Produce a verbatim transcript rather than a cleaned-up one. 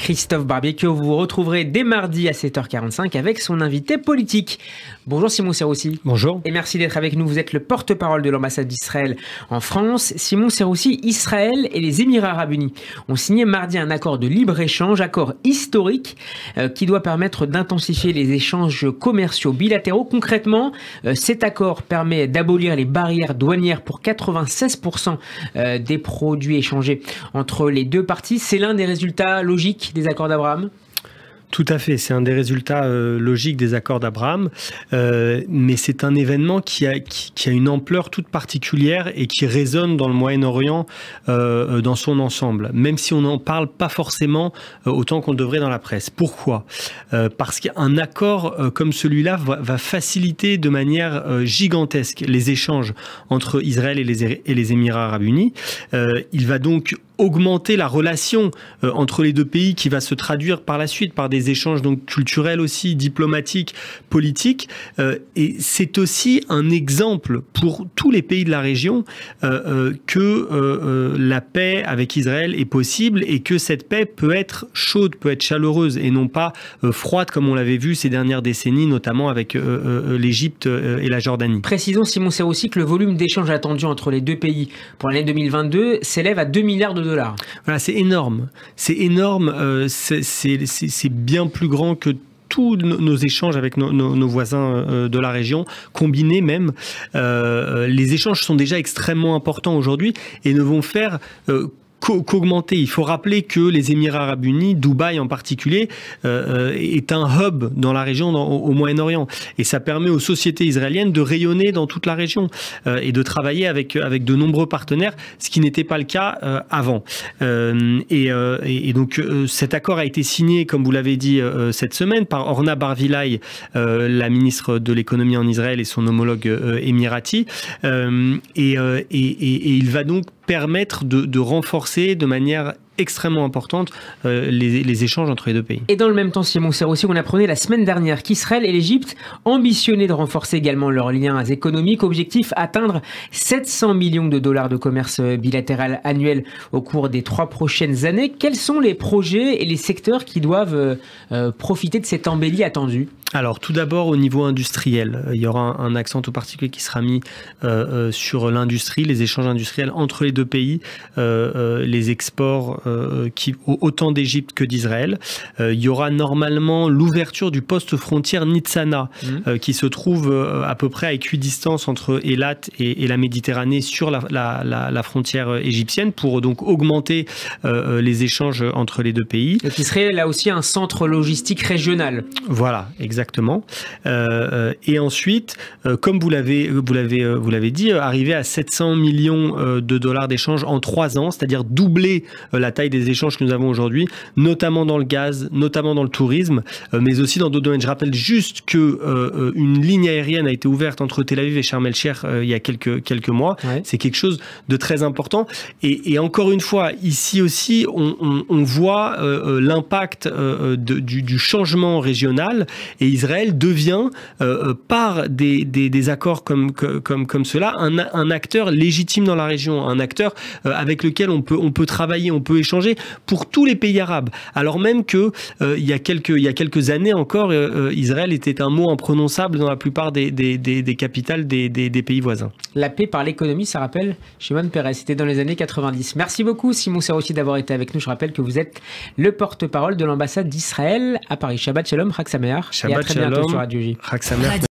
Christophe Barbier, que vous retrouverez dès mardi à sept heures quarante-cinq avec son invité politique. Bonjour Simon Serroussi. Bonjour. Et merci d'être avec nous. Vous êtes le porte-parole de l'ambassade d'Israël en France. Simon Serroussi, Israël et les Émirats Arabes Unis ont signé mardi un accord de libre-échange, accord historique euh, qui doit permettre d'intensifier les échanges commerciaux bilatéraux. Concrètement, euh, cet accord permet d'abolir les barrières douanières pour quatre-vingt-seize pour cent euh, des produits échangés entre les deux parties. C'est l'un des résultats logiques des accords d'Abraham ? Tout à fait, c'est un des résultats euh, logiques des accords d'Abraham, euh, mais c'est un événement qui a, qui, qui a une ampleur toute particulière et qui résonne dans le Moyen-Orient euh, dans son ensemble, même si on n'en parle pas forcément euh, autant qu'on le devrait dans la presse. Pourquoi ? euh, Parce qu'un accord euh, comme celui-là va, va faciliter de manière euh, gigantesque les échanges entre Israël et les, et les Émirats Arabes Unis. Euh, il va donc augmenter la relation euh, entre les deux pays qui va se traduire par la suite par des échanges donc culturels aussi, diplomatiques, politiques. Euh, et c'est aussi un exemple pour tous les pays de la région euh, euh, que euh, euh, la paix avec Israël est possible et que cette paix peut être chaude, peut être chaleureuse et non pas euh, froide comme on l'avait vu ces dernières décennies, notamment avec euh, euh, l'Égypte euh, et la Jordanie. Précisons, Simon Serroussi, que le volume d'échanges attendu entre les deux pays pour l'année deux mille vingt-deux s'élève à deux milliards de dollars. Voilà, c'est énorme. C'est énorme. Euh, c'est, c'est, c'est, c'est bien plus grand que tous nos échanges avec nos, nos, nos voisins euh, de la région, combinés même. Euh, les échanges sont déjà extrêmement importants aujourd'hui et ne vont faire euh, qu'augmenter. Il faut rappeler que les Émirats Arabes Unis, Dubaï en particulier, euh, est un hub dans la région, dans, au Moyen-Orient. Et ça permet aux sociétés israéliennes de rayonner dans toute la région euh, et de travailler avec, avec de nombreux partenaires, ce qui n'était pas le cas euh, avant. Euh, et, euh, et donc euh, cet accord a été signé, comme vous l'avez dit, euh, cette semaine par Orna Barvilay, euh, la ministre de l'économie en Israël et son homologue euh, émirati. Euh, et, euh, et, et, et il va donc permettre de, de renforcer de manière extrêmement importante euh, les, les échanges entre les deux pays. Et dans le même temps, Simon Serroussi, on apprenait la semaine dernière qu'Israël et l'Égypte ambitionnaient de renforcer également leurs liens économiques. Objectif, atteindre sept cents millions de dollars de commerce bilatéral annuel au cours des trois prochaines années. Quels sont les projets et les secteurs qui doivent euh, profiter de cette embellie attendue ? Alors, tout d'abord, au niveau industriel, il y aura un, un accent tout particulier qui sera mis euh, euh, sur l'industrie, les échanges industriels entre les deux pays, euh, euh, les exports euh, qui, autant d'Égypte que d'Israël. Euh, il y aura normalement l'ouverture du poste frontière Nitzana, mmh. euh, qui se trouve euh, à peu près à équidistance entre Eilat et, et la Méditerranée sur la, la, la, la frontière égyptienne, pour donc augmenter euh, les échanges entre les deux pays. Et qui serait là aussi un centre logistique régional. Voilà, exactement. Exactement. Euh, et ensuite, euh, comme vous l'avez, vous l'avez, euh, vous l'avez dit, euh, arriver à sept cents millions euh, de dollars d'échanges en trois ans, c'est-à-dire doubler euh, la taille des échanges que nous avons aujourd'hui, notamment dans le gaz, notamment dans le tourisme, euh, mais aussi dans d'autres domaines. Je rappelle juste que euh, une ligne aérienne a été ouverte entre Tel Aviv et Sharm el-Sheikh euh, il y a quelques quelques mois. Ouais. C'est quelque chose de très important. Et, et encore une fois, ici aussi, on, on, on voit euh, l'impact euh, de, du, du changement régional. Et Israël devient, euh, par des, des, des accords comme, comme, comme cela, un, un acteur légitime dans la région, un acteur euh, avec lequel on peut, on peut travailler, on peut échanger pour tous les pays arabes. Alors même que euh, il y a quelques, il y a quelques années encore, euh, Israël était un mot imprononçable dans la plupart des, des, des, des capitales des, des, des pays voisins. La paix par l'économie, ça rappelle Shimon Peres, c'était dans les années quatre-vingt-dix. Merci beaucoup Simon Serroussi d'avoir été avec nous. Je rappelle que vous êtes le porte-parole de l'ambassade d'Israël à Paris. Shabbat Shalom, Chag Sameach. Shabbat Très bientôt sur Radio J.